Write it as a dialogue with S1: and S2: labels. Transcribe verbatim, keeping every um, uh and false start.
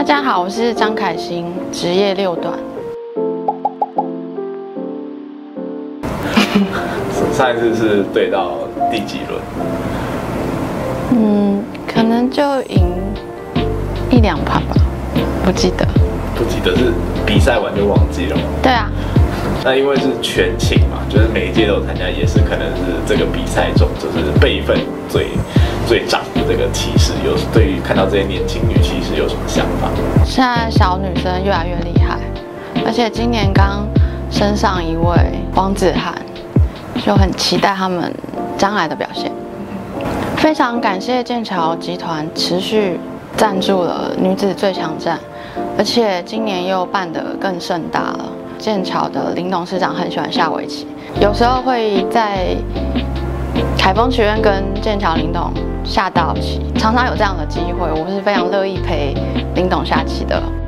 S1: 家好，我是张凯欣，职业六段。
S2: 上一次是对到第几轮？
S1: 嗯，可能就赢一两盘吧，不记得。
S2: 不记得是比赛完就忘记了吗？
S1: 对啊。
S2: 那因为是全勤嘛，就是每一届都有参加，也是可能是这个比赛中就是辈分最最长的这个骑士，有对于看到这些年轻女骑士有什么想法？
S1: 现在小女生越来越厉害，而且今年刚升上一位王子涵，就很期待他们将来的表现。非常感谢剑桥集团持续赞助了女子最强战，而且今年又办得更盛大了。剑桥的林董事长很喜欢下围棋，有时候会在凯丰学院跟剑桥林董下到棋，常常有这样的机会，我是非常乐意陪林董下棋的。